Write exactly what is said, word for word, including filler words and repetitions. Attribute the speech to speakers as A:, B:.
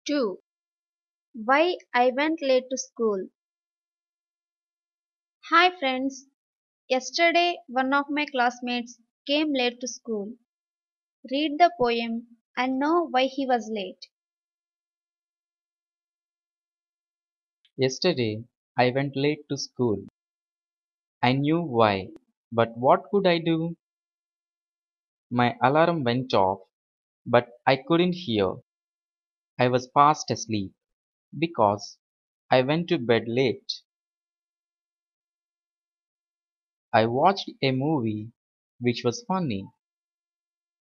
A: two. Why I went late to school. Hi friends. Yesterday one of my classmates came late to school. Read the poem and know why he was late.
B: Yesterday I went late to school. I knew why, but what could I do? My alarm went off, but I couldn't hear. I was fast asleep because I went to bed late. I watched a movie which was funny.